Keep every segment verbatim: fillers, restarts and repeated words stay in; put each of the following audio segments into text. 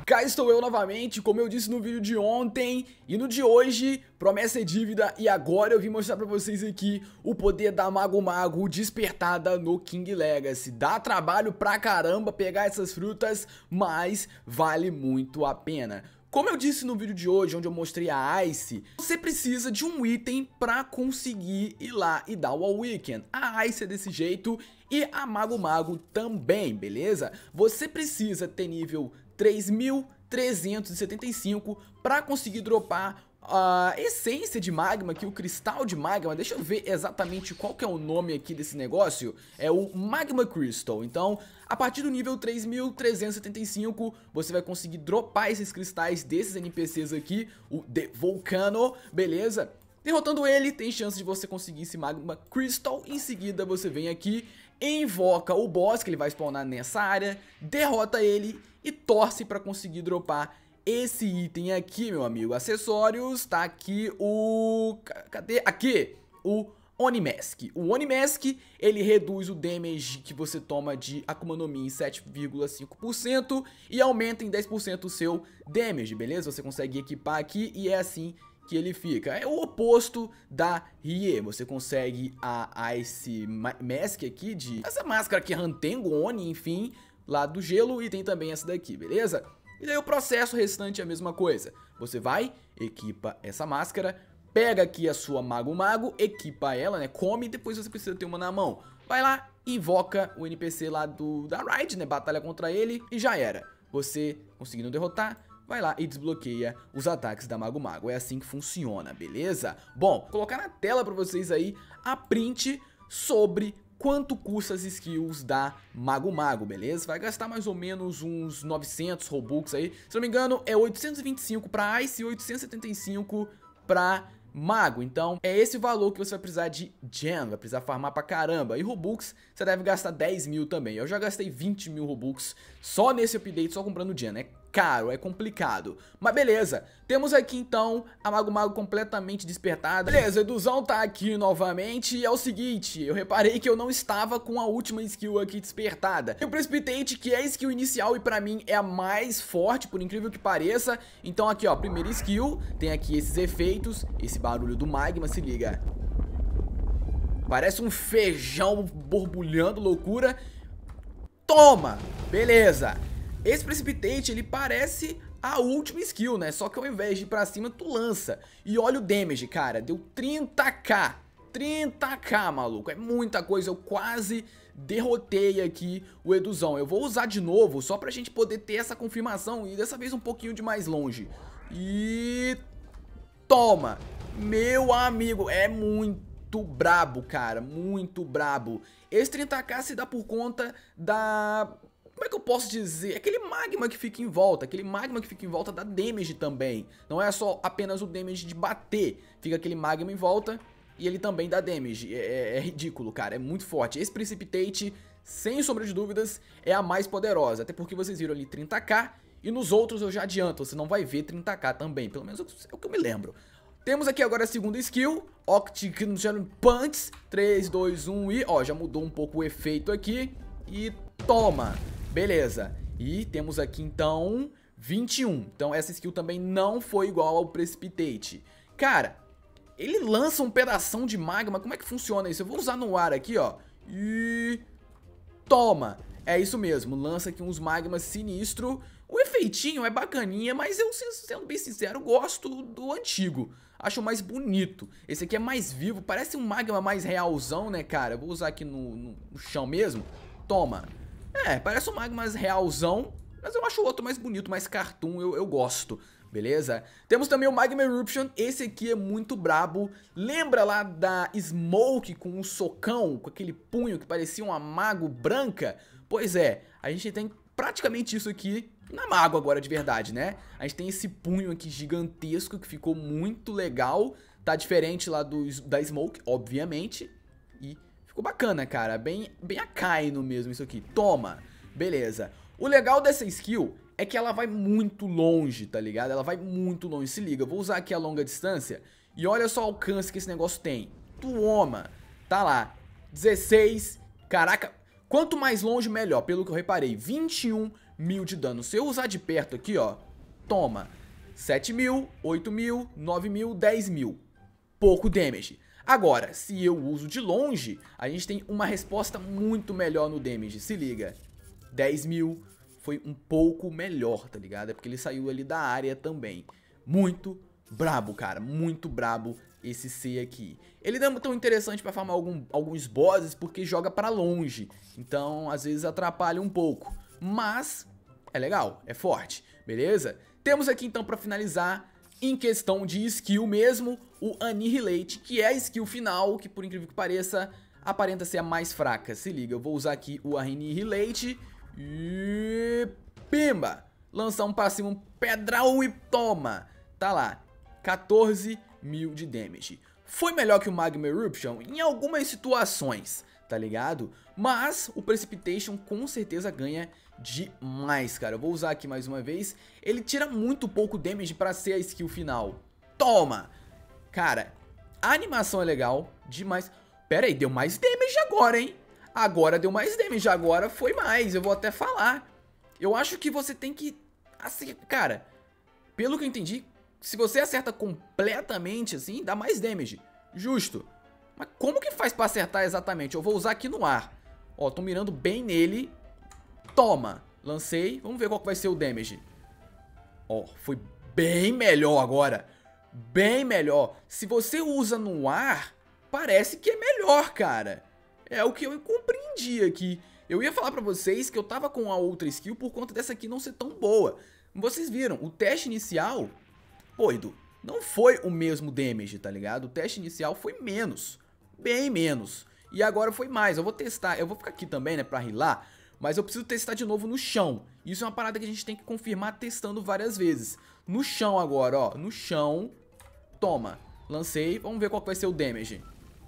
Cá estou eu novamente, como eu disse no vídeo de ontem e no de hoje, promessa é dívida, e agora eu vim mostrar pra vocês aqui o poder da Mago Mago despertada no King Legacy. Dá trabalho pra caramba pegar essas frutas, mas vale muito a pena. Como eu disse no vídeo de hoje, onde eu mostrei a Ice, você precisa de um item pra conseguir ir lá e dar o Awaken. A Ice é desse jeito e a Mago Mago também, beleza? Você precisa ter nível três mil trezentos e setenta e cinco para conseguir dropar a essência de magma aqui, o cristal de magma. Deixa eu ver exatamente qual que é o nome aqui desse negócio. É o Magma Crystal. Então, a partir do nível três mil trezentos e setenta e cinco, você vai conseguir dropar esses cristais desses N P Cs aqui, o The Volcano, beleza? Derrotando ele, tem chance de você conseguir esse Magma Crystal. Em seguida, você vem aqui, invoca o boss, que ele vai spawnar nessa área, derrota ele e torce para conseguir dropar esse item aqui, meu amigo. Acessórios, tá aqui o... Cadê? Aqui, o Onimask. O Onimask, ele reduz o damage que você toma de Akuma no Mi em sete vírgula cinco por cento e aumenta em dez por cento o seu damage, beleza? Você consegue equipar aqui e é assim que ele fica. É o oposto da Rie. Você consegue a Ice Mask aqui, de essa máscara aqui, Rantengo, Oni, enfim, lá do gelo, e tem também essa daqui, beleza? E daí o processo restante é a mesma coisa. Você vai, equipa essa máscara, pega aqui a sua Mago Mago, equipa ela, né, come, e depois você precisa ter uma na mão. Vai lá, invoca o N P C lá do, da Raid, né, batalha contra ele, e já era. Você conseguindo derrotar, vai lá e desbloqueia os ataques da Mago Mago. É assim que funciona, beleza? Bom, vou colocar na tela pra vocês aí a print sobre quanto custa as skills da Mago Mago, beleza? Vai gastar mais ou menos uns novecentos Robux aí. Se não me engano, é oitocentos e vinte e cinco pra Ice e oitocentos e setenta e cinco pra Mago. Então, é esse o valor que você vai precisar de Gem, vai precisar farmar pra caramba. E Robux, você deve gastar dez mil também. Eu já gastei vinte mil Robux só nesse update, só comprando Gem, né? Caro, é complicado. Mas beleza, temos aqui então a Mago Mago completamente despertada. Beleza, o Eduzão tá aqui novamente. E é o seguinte, eu reparei que eu não estava com a última skill aqui despertada. E o Precipitate, que é a skill inicial e pra mim é a mais forte, por incrível que pareça. Então aqui ó, primeira skill, tem aqui esses efeitos, esse barulho do magma, se liga. Parece um feijão borbulhando, loucura. Toma, beleza. Esse Precipitate, ele parece a última skill, né? Só que ao invés de ir pra cima, tu lança. E olha o damage, cara. Deu trinta k. trinta k, maluco. É muita coisa. Eu quase derrotei aqui o Eduzão. Eu vou usar de novo, só pra gente poder ter essa confirmação. E dessa vez um pouquinho de mais longe. E... toma. Meu amigo, é muito brabo, cara. Muito brabo. Esse trinta k se dá por conta da... como é que eu posso dizer? Aquele magma que fica em volta, aquele magma que fica em volta dá damage também. Não é só apenas o damage de bater, fica aquele magma em volta e ele também dá damage. É, é, é ridículo, cara, é muito forte. Esse Precipitate, sem sombra de dúvidas, é a mais poderosa. Até porque vocês viram ali trinta k e nos outros eu já adianto, você não vai ver trinta k também, pelo menos é o que eu me lembro. Temos aqui agora a segunda skill, Octigen Punch, três, dois, um e... ó, já mudou um pouco o efeito aqui e toma! Beleza, e temos aqui então vinte e um, então essa skill também não foi igual ao Precipitate. Cara, ele lança um pedação de magma, como é que funciona isso? Eu vou usar no ar aqui, ó, e toma, é isso mesmo, lança aqui uns magmas sinistro. O efeitinho é bacaninha, mas eu, sendo bem sincero, gosto do antigo, acho mais bonito. Esse aqui é mais vivo, parece um magma mais realzão, né, cara? Eu vou usar aqui no, no chão mesmo, toma. É, parece um magma mais realzão, mas eu acho o outro mais bonito, mais cartoon, eu, eu gosto, beleza? Temos também o Magma Eruption, esse aqui é muito brabo. Lembra lá da Smoke com um socão, com aquele punho que parecia uma mago branca? Pois é, a gente tem praticamente isso aqui na mago agora de verdade, né? A gente tem esse punho aqui gigantesco que ficou muito legal, tá diferente lá do, da Smoke, obviamente, e... ficou bacana, cara, bem, bem Akainu mesmo isso aqui, toma, beleza. O legal dessa skill é que ela vai muito longe, tá ligado? Ela vai muito longe, se liga, eu vou usar aqui a longa distância e olha só o alcance que esse negócio tem. Toma, tá lá, dezesseis, caraca, quanto mais longe melhor, pelo que eu reparei, vinte e um mil de dano. Se eu usar de perto aqui, ó, toma, sete mil, oito mil, nove mil, dez mil. Pouco damage. Agora, se eu uso de longe, a gente tem uma resposta muito melhor no damage. Se liga, dez mil foi um pouco melhor, tá ligado? É porque ele saiu ali da área também. Muito brabo, cara, muito brabo esse C aqui. Ele não é tão interessante pra farmar algum, alguns bosses porque joga pra longe. Então, às vezes atrapalha um pouco. Mas é legal, é forte, beleza? Temos aqui então pra finalizar, em questão de skill mesmo, o Annihilate, que é a skill final, que por incrível que pareça, aparenta ser a mais fraca. Se liga, eu vou usar aqui o Annihilate e... pimba! Lançar um pra cima, um pedral e toma! Tá lá, quatorze mil de damage. Foi melhor que o Magma Eruption em algumas situações, tá ligado? Mas o Precipitation com certeza ganha demais, cara. Eu vou usar aqui mais uma vez. Ele tira muito pouco damage pra ser a skill final. Toma! Cara, a animação é legal demais. Pera aí, deu mais damage agora, hein? Agora deu mais damage, agora foi mais. Eu vou até falar. Eu acho que você tem que... assim, cara, pelo que eu entendi, se você acerta completamente assim, dá mais damage. Justo. Mas como que faz pra acertar exatamente? Eu vou usar aqui no ar. Ó, tô mirando bem nele. Toma. Lancei. Vamos ver qual que vai ser o damage. Ó, foi bem melhor agora. Bem melhor. Se você usa no ar, parece que é melhor, cara. É o que eu compreendi aqui. Eu ia falar pra vocês que eu tava com a outra skill por conta dessa aqui não ser tão boa. Vocês viram, o teste inicial... Pô, Edu, não foi o mesmo damage, tá ligado? O teste inicial foi menos. Bem menos. E agora foi mais. Eu vou testar. Eu vou ficar aqui também, né, pra rilar. Mas eu preciso testar de novo no chão. Isso é uma parada que a gente tem que confirmar testando várias vezes. No chão agora, ó. No chão. Toma. Lancei. Vamos ver qual que vai ser o damage.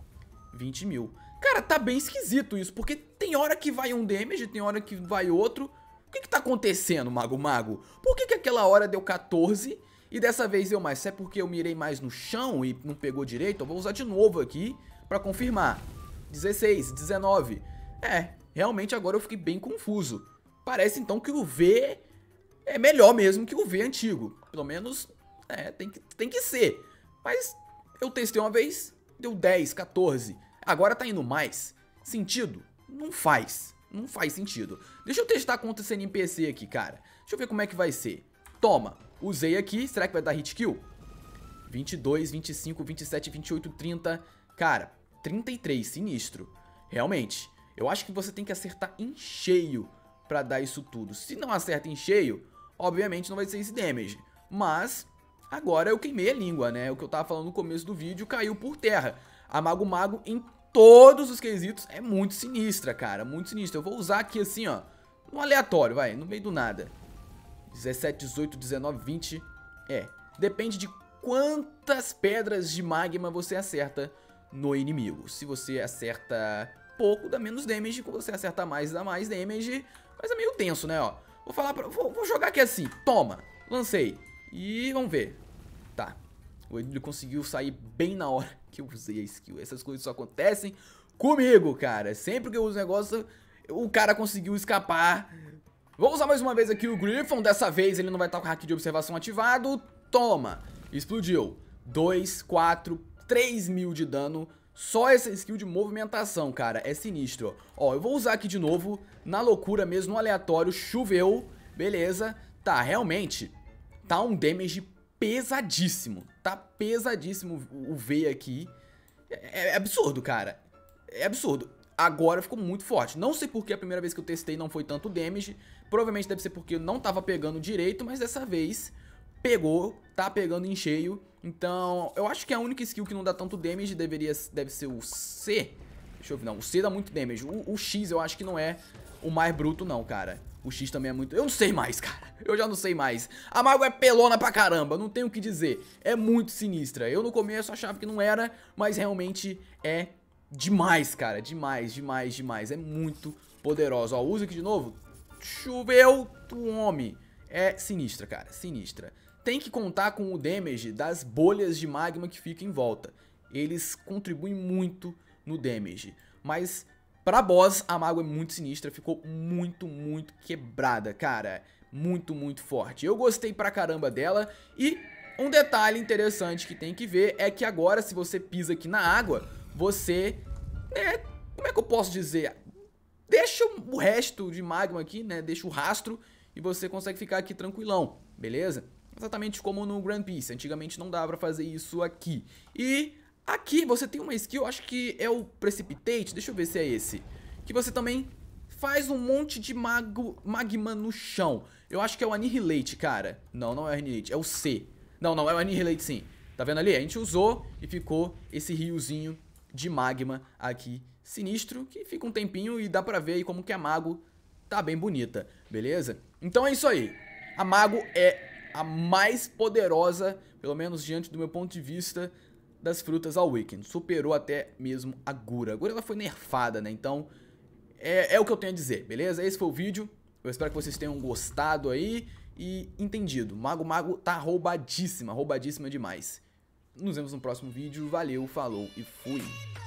vinte mil. Cara, tá bem esquisito isso. Porque tem hora que vai um damage, tem hora que vai outro. O que que tá acontecendo, Mago Mago? Por que que aquela hora deu quatorze e dessa vez deu mais? Se é porque eu mirei mais no chão e não pegou direito, eu vou usar de novo aqui pra confirmar. dezesseis, dezenove. É, realmente agora eu fiquei bem confuso. Parece então que o V é melhor mesmo que o V antigo. Pelo menos, é, tem que, tem que ser. Mas eu testei uma vez, deu dez, quatorze. Agora tá indo mais. Sentido? Não faz. Não faz sentido. Deixa eu testar contra esse N P C aqui, cara. Deixa eu ver como é que vai ser. Toma. Usei aqui. Será que vai dar hit kill? vinte e dois, vinte e cinco, vinte e sete, vinte e oito, trinta. Cara, trinta e três. Sinistro. Realmente. Eu acho que você tem que acertar em cheio pra dar isso tudo. Se não acerta em cheio, obviamente não vai ser esse damage. Mas agora eu queimei a língua, né? O que eu tava falando no começo do vídeo caiu por terra. A Mago Mago em todos os quesitos é muito sinistra, cara. Muito sinistra. Eu vou usar aqui assim, ó. No aleatório, vai. No meio do nada. dezessete, dezoito, dezenove, vinte. É. Depende de quantas pedras de magma você acerta no inimigo. Se você acerta pouco, dá menos damage. Quando você acerta mais, dá mais damage. Mas é meio tenso, né, ó. Vou falar pra... Vou, vou jogar aqui assim. Toma. Lancei. E vamos ver. Tá. Ele conseguiu sair bem na hora que eu usei a skill. Essas coisas só acontecem comigo, cara. Sempre que eu uso o negócio, o cara conseguiu escapar. Vou usar mais uma vez aqui o Griffon. Dessa vez ele não vai estar com o hack de observação ativado. Toma. Explodiu. dois, quatro, três mil de dano. Só essa skill de movimentação, cara. É sinistro. Ó, eu vou usar aqui de novo. Na loucura mesmo, no aleatório. Choveu. Beleza. Tá, realmente. Tá um damage pesadíssimo. Tá pesadíssimo o V aqui. É, é absurdo, cara. É absurdo. Agora ficou muito forte. Não sei porque a primeira vez que eu testei não foi tanto damage. Provavelmente deve ser porque eu não tava pegando direito, mas dessa vez pegou, tá pegando em cheio. Então, eu acho que a única skill que não dá tanto damage deveria, deve ser o C. Deixa eu ver, não, o C dá muito damage. O, o X eu acho que não é o mais bruto não, cara. O X também é muito... Eu não sei mais, cara. Eu já não sei mais. A Mago é pelona pra caramba, não tenho o que dizer. É muito sinistra. Eu no começo achava que não era, mas realmente é demais, cara. Demais, demais, demais. É muito poderosa. Ó, usa aqui de novo. Choveu do homem. É sinistra, cara. Sinistra. Tem que contar com o damage das bolhas de magma que ficam em volta. Eles contribuem muito no damage. Mas... Pra boss, a Mago é muito sinistra, ficou muito, muito quebrada, cara. Muito, muito forte. Eu gostei pra caramba dela. E um detalhe interessante que tem que ver é que agora, se você pisa aqui na água, você, né, como é que eu posso dizer? Deixa o resto de magma aqui, né, deixa o rastro e você consegue ficar aqui tranquilão, beleza? Exatamente como no Grand Peace, antigamente não dava pra fazer isso aqui. E aqui você tem uma skill, acho que é o Precipitate, deixa eu ver se é esse, que você também faz um monte de mago, magma no chão. Eu acho que é o Annihilate, cara. Não, não é o Annihilate, é o C. Não, não, é o Annihilate sim. Tá vendo ali? A gente usou e ficou esse riozinho de magma aqui sinistro, que fica um tempinho e dá pra ver aí como que a Mago tá bem bonita, beleza? Então é isso aí. A Mago é a mais poderosa, pelo menos diante do meu ponto de vista, das frutas Awakened. Superou até mesmo a Gura. A Gura ela foi nerfada, né? Então é, é o que eu tenho a dizer, beleza? Esse foi o vídeo. Eu espero que vocês tenham gostado aí e entendido. Mago Mago tá roubadíssima, roubadíssima demais. Nos vemos no próximo vídeo. Valeu, falou e fui!